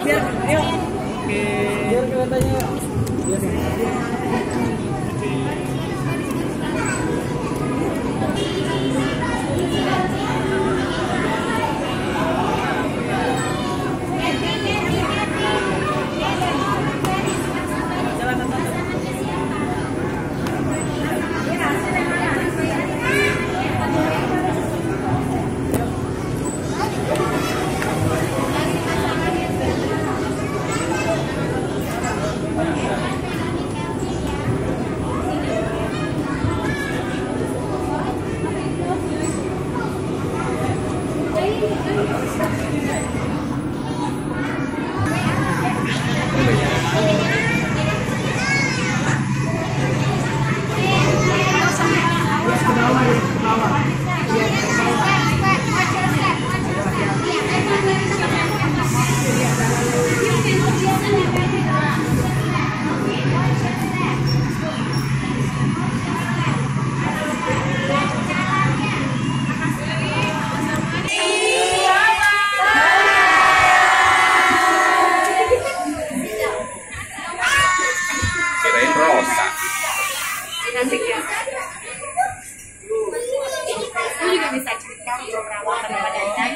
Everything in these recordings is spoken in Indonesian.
Biar, yuk. Oke. Biar kelihatannya. Biar. Kirain Rosa. Asik ya. Lu juga bisa cerita beberapa kadang-kadang.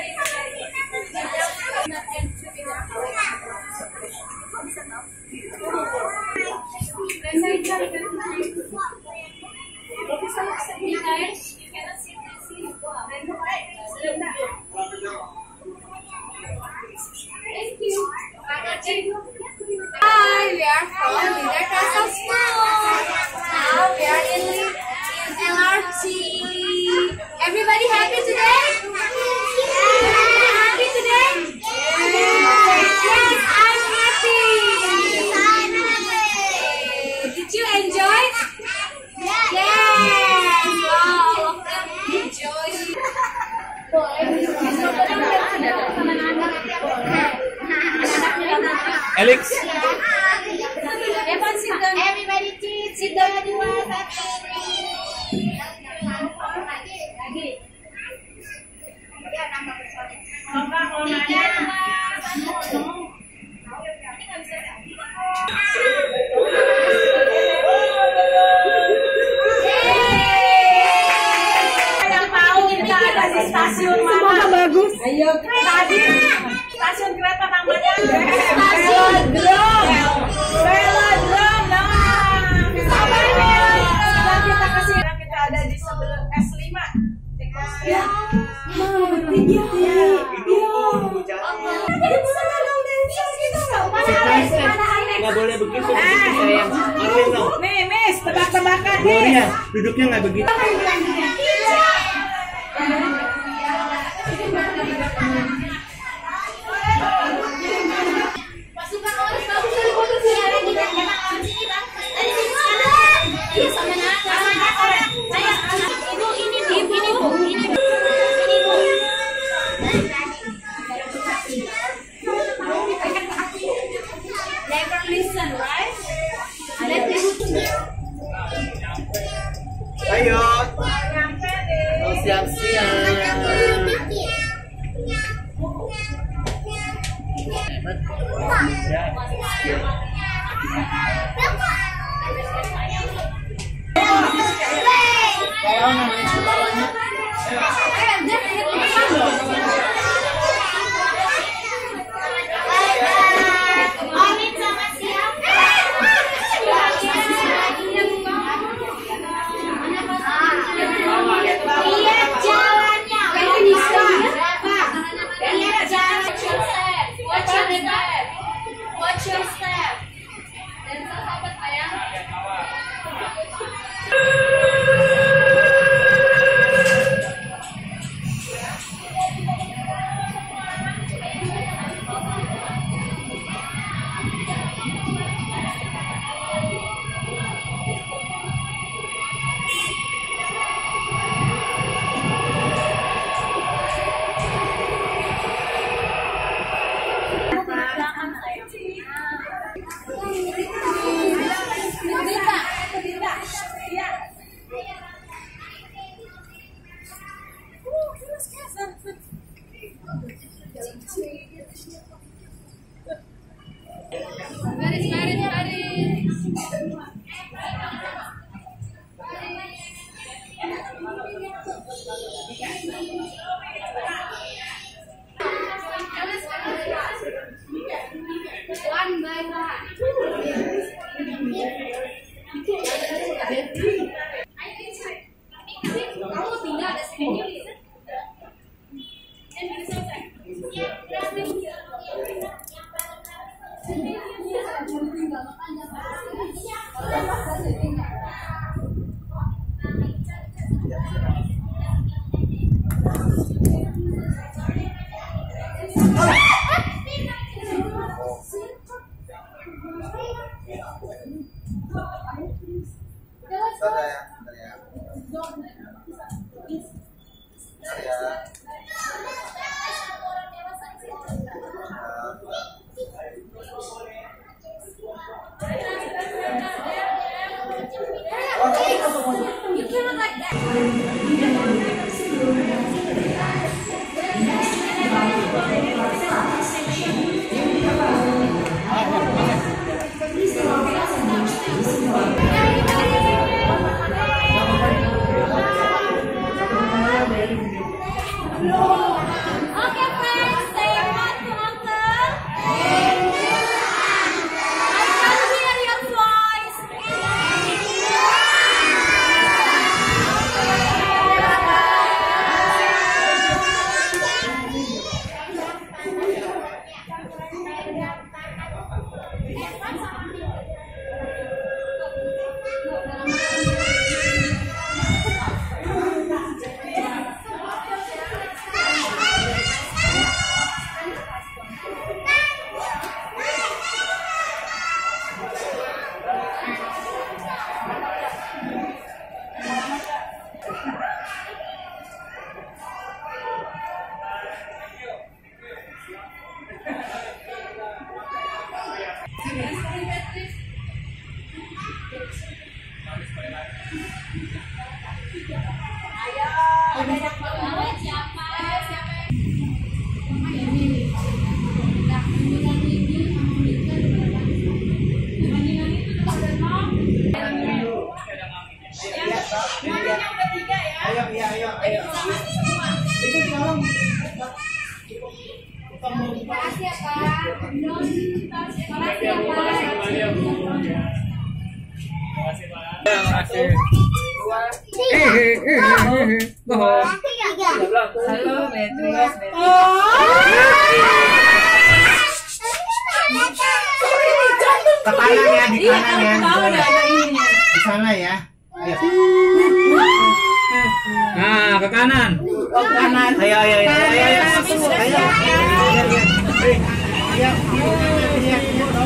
Hi, we are from Leader Castle School. Now we are in LRT. Everybody happy today? Everybody happy today? Yes, I'm happy. Did you enjoy? Yes. Wow, all of them enjoy. Alex. Everybody sit down. Yang tahu kita ada di stasiun mana? Semoga bagus. Ayo, tadi stasiun kereta namanya Velodrome. Velodrome, nah. Sabar ya. Sekarang kita kasih. Kita ada di sebelum S5. Ya. Mau bertiga. Ya. Nggak boleh begitu. Sayang. Arlin dong. Nih, Miss, tebak-tebakan nih. Gloria, duduknya nggak begitu. Pasukan Oris bagus dari foto sih. Emang Oris ini bang. Dari sini mana? Iya sama Oris. Saya ibu ini bu, ini bu, ini bu. Never listen, right? Ayo. Nyampe deh. Mau siap-siap. Amin sama siapa? Lihat jalannya. Kamu bisa. Lihat jalan. Watch your step. Watch your step. Dan sahabat sayang. Kamu tinggal ada sini. You cannot like that. Okay, friends, say hi to Uncle. I can hear your voice. Makasih ya, Pak. Makasih ya, Pak. Halo, Beatrice. Ke kanan ya, di kanan ya. Di sana ya. Ayo. Nah, ke kanan. Oh, kanan. Ayo. Ayo.